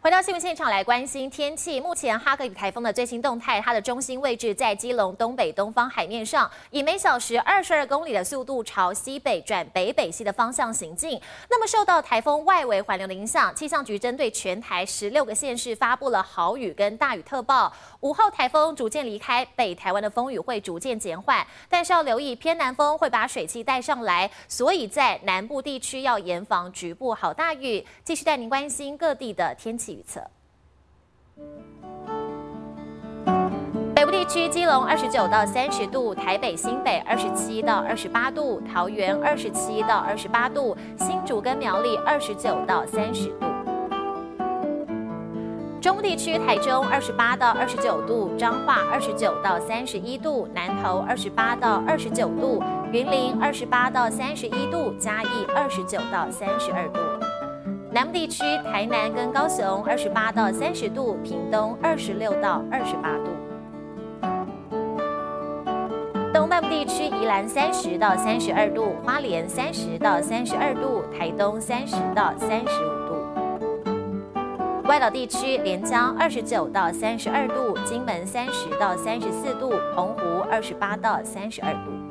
回到新闻现场来关心天气。目前哈格比台风的最新动态，它的中心位置在基隆东北东方海面上，以每小时22公里的速度朝西北转北北西的方向行进。那么受到台风外围环流的影响，气象局针对全台16个县市发布了豪雨跟大雨特报。午后台风逐渐离开，北台湾的风雨会逐渐减缓，但是要留意偏南风会把水汽带上来，所以在南部地区要严防局部好大雨。继续带您关心各地的天气预测。北部地区，基隆29到30度，台北、新北27到28度，桃园27到28度，新竹跟苗栗29到30度。中部地区，台中28到29度，彰化29到31度，南投28到29度，云林28到31度，嘉义29到32度。南部地区，台南跟高雄28到30度，屏东26到28度。东半部地区，宜兰30到32度，花莲30到32度，台东30到35度。外岛地区，连江29到32度，金门30到34度，澎湖28到32度。